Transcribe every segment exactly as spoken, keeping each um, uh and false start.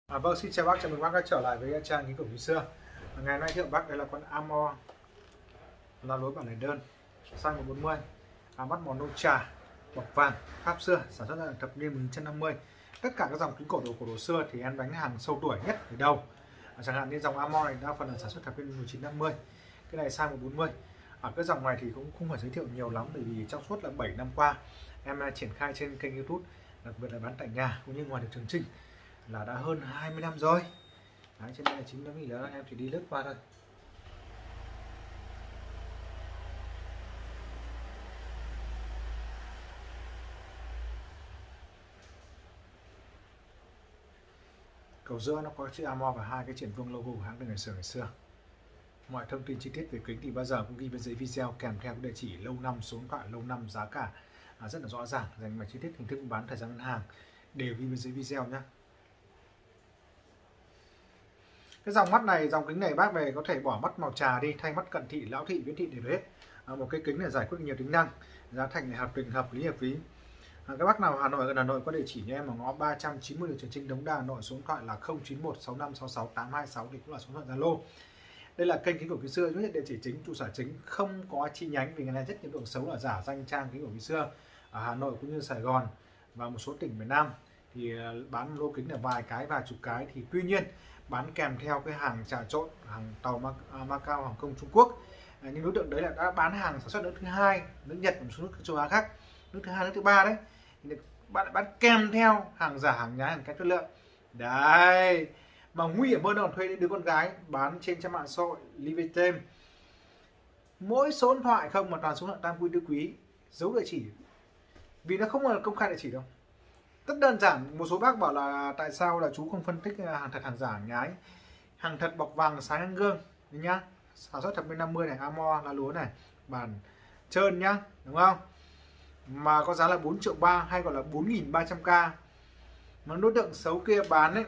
À, vâng, xin chào bác, chào mừng bác đã trở lại với trang kính của ngày xưa. À, ngày nay thưa bác, đây là con Amor là lối bản này đơn size một bốn mươi, à, mắt màu nâu trà, bọc vàng, Pháp xưa, sản xuất ra thập niên một nghìn chín trăm năm mươi. Tất cả các dòng kính cổ đồ cổ đồ xưa thì em đánh hàng sâu tuổi nhất từ đầu. À, chẳng hạn như dòng Amor này đa phần là sản xuất thập niên một nghìn chín trăm năm mươi, cái này size một bốn mươi. Ở cái dòng này thì cũng không phải giới thiệu nhiều lắm, bởi vì trong suốt là bảy năm qua em triển khai trên kênh YouTube, đặc biệt là bán tại nhà cũng như ngoài được Trường Trinh là đã hơn hai mươi năm rồi. Đấy, trên đây là chính nó nghĩ là em chỉ đi lướt qua thôi. Cầu giữa nó có chữ Amor và hai cái triển vương logo của hãng từ ngày xưa ngày xưa. Mọi thông tin chi tiết về kính thì bao giờ cũng ghi bên dưới video kèm theo địa chỉ, lâu năm, số điện thoại, lâu năm, giá cả à, rất là rõ ràng, dành mạch chi tiết, hình thức bán, thời gian ngân hàng đều ghi bên dưới video nhé. Cái dòng mắt này, dòng kính này bác về có thể bỏ mắt màu trà đi, thay mắt cận thị, lão thị, viễn thị đều hết. À, một cái kính này giải quyết nhiều tính năng, giá thành này hợp tình, hợp lý, hợp phí. À, các bác nào Hà Nội gần Hà Nội có địa chỉ cho em ở ngõ ba trăm chín mươi đường Trường Trinh, Đống Đa, Hà Nội. Số điện thoại là không chín một sáu năm sáu sáu tám hai sáu thì cũng là số điện thoại Zalo. Đây là kênh kính của ngày xưa, nhất địa chỉ chính, trụ sở chính, không có chi nhánh vì ngày nay rất nhiều tượng xấu là giả danh trang kính của ngày xưa ở Hà Nội cũng như Sài Gòn và một số tỉnh miền Nam thì bán lô kính là vài cái, vài chục cái, thì tuy nhiên bán kèm theo cái hàng trà trộn, hàng tàu Macau, Hồng Kông, Trung Quốc. À, những đối tượng đấy là đã bán hàng sản xuất nước thứ hai, nước Nhật và một số nước châu Á khác, nước thứ hai, nước thứ ba đấy, thì bạn bán kèm theo hàng giả, hàng nhái, hàng kém chất lượng đấy. Mà nguy hiểm hơn là thuê những đứa con gái bán trên trang mạng xã hội live tem, mỗi số điện thoại không mà toàn số điện tam quy tư quý, giấu địa chỉ vì nó không là công khai địa chỉ đâu. Rất đơn giản. Một số bác bảo là tại sao là chú không phân tích hàng thật hàng giả hàng nhái. Hàng thật bọc vàng sáng ăn gương nhá, sản xuất thập niên năm mươi này, Amor lá lúa này, bản trơn nhá, đúng không, mà có giá là bốn triệu ba hay gọi là bốn nghìn ba trăm k. Mà đối tượng xấu kia bán ấy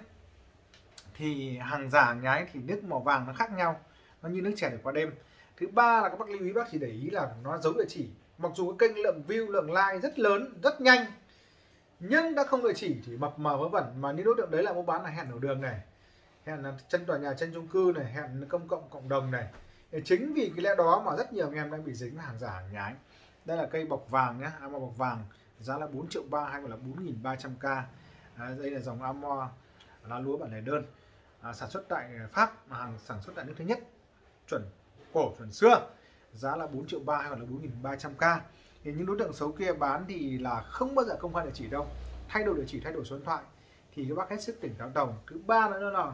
thì hàng giả hàng nhái thì nước màu vàng nó khác nhau, nó như nước chảy được qua đêm. Thứ ba là các bác lưu ý, bác chỉ để ý là nó giấu địa chỉ. Mặc dù cái kênh lượng view, lượng like rất lớn, rất nhanh, nhưng đã không địa chỉ thì mập mờ vớ vẩn. Mà những đối tượng đấy là mua bán là hẹn ở đường này, hẹn là chân tòa nhà, chân chung cư này, hẹn công cộng, cộng đồng này. Để chính vì cái lẽ đó mà rất nhiều anh em đang bị dính hàng giả hàng nhái. Đây là cây bọc vàng nhé, Amor bọc vàng, giá là bốn triệu ba hay gọi là bốn nghìn ba trăm k. À, đây là dòng Amor lá lúa bản lề đơn, à, sản xuất tại Pháp, mà hàng sản xuất tại nước thứ nhất, chuẩn cổ, chuẩn xưa, giá là bốn triệu ba hay gọi là bốn nghìn ba trăm k. Thì những đối tượng xấu kia bán thì là không bao giờ công khai địa chỉ đâu, thay đổi địa chỉ, thay đổi số điện thoại, thì các bác hết sức tỉnh táo đồng. Thứ ba nữa là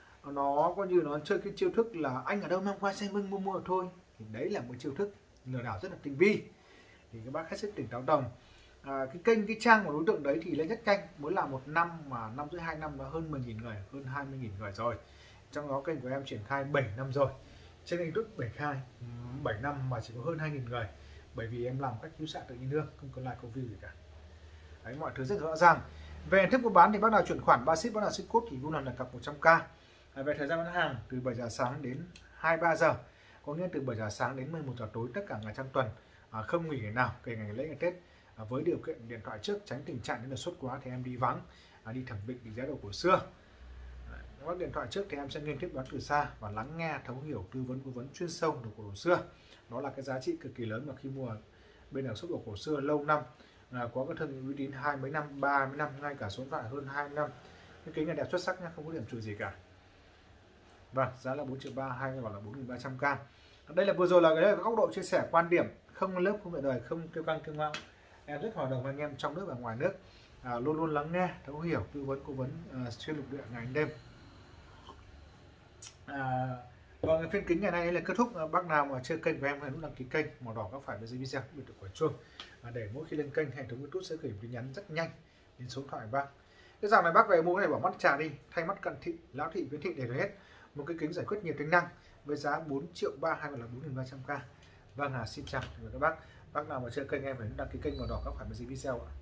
nó coi như nó chơi cái chiêu thức là anh ở đâu mang qua xem mua mua thôi, thì đấy là một chiêu thức lừa đảo rất là tinh vi, thì các bác hết sức tỉnh táo đồng. À, cái kênh, cái trang của đối tượng đấy thì lên nhất kênh mới là một năm mà năm rưỡi, hai năm là hơn mười nghìn người, hơn hai mươi nghìn người rồi. Trong đó kênh của em triển khai bảy năm rồi, trên kênh YouTube bảy khai bảy năm mà chỉ có hơn hai nghìn người, bởi vì em làm cách cứu xạ tự nhiên nương, không có like, có view gì cả. Đấy, mọi thứ rất rõ ràng. Về hình thức mua bán thì bác nào chuyển khoản ba ship, bác nào ship code thì vui lòng đặt cọc một trăm k. À, về thời gian bán hàng từ bảy giờ sáng đến hai mươi ba giờ, có nghĩa từ bảy giờ sáng đến mười một giờ tối tất cả ngày trong tuần, à, không nghỉ ngày nào kể ngày lễ ngày Tết. À, với điều kiện điện thoại trước, tránh tình trạng đến là suốt quá thì em đi vắng, à, đi thẩm định, đi giá đồ cổ xưa. Các điện thoại trước thì em sẽ liên tiếp đoán từ xa và lắng nghe, thấu hiểu, tư vấn, cố vấn chuyên sâu đồ cổ xưa. Đó là cái giá trị cực kỳ lớn mà khi mua bên ở shop đồ cổ xưa lâu năm, à, có cái thương hiệu uy tín hai mấy năm, ba mươi năm, ngay cả số điện thoại hơn hai mươi năm. Cái kính này đẹp xuất sắc nhá, không có điểm trừ gì cả. Vâng, giá là bốn triệu ba hay gọi là bốn nghìn ba trăm k. Đây là vừa rồi là cái góc độ chia sẻ quan điểm, không lớp, không dạy đời, không kêu căng kêu ngạo. Em rất hòa đồng anh em trong nước và ngoài nước, à, luôn luôn lắng nghe, thấu hiểu, tư vấn, cố vấn à, xuyên lục địa ngày đêm. À, vâng, phiên kính ngày nay là kết thúc. Bác nào mà chưa kênh của em hãy nút đăng ký kênh màu đỏ góc phải bên dưới video, biệt được quả chuông, à, để mỗi khi lên kênh hệ thống YouTube sẽ gửi tin nhắn rất nhanh đến số điện thoại bác. Cái dòng này bác về mua cái này bỏ mắt trà đi, thay mắt cận thị, lão thị, viễn thị để hết. Một cái kính giải quyết nhiều tính năng với giá bốn triệu ba hay là bốn nghìn ba trăm k. Vâng, à, xin chào các bác. Bác nào mà chưa kênh em phải đăng ký kênh màu đỏ góc phải bên dưới video ạ.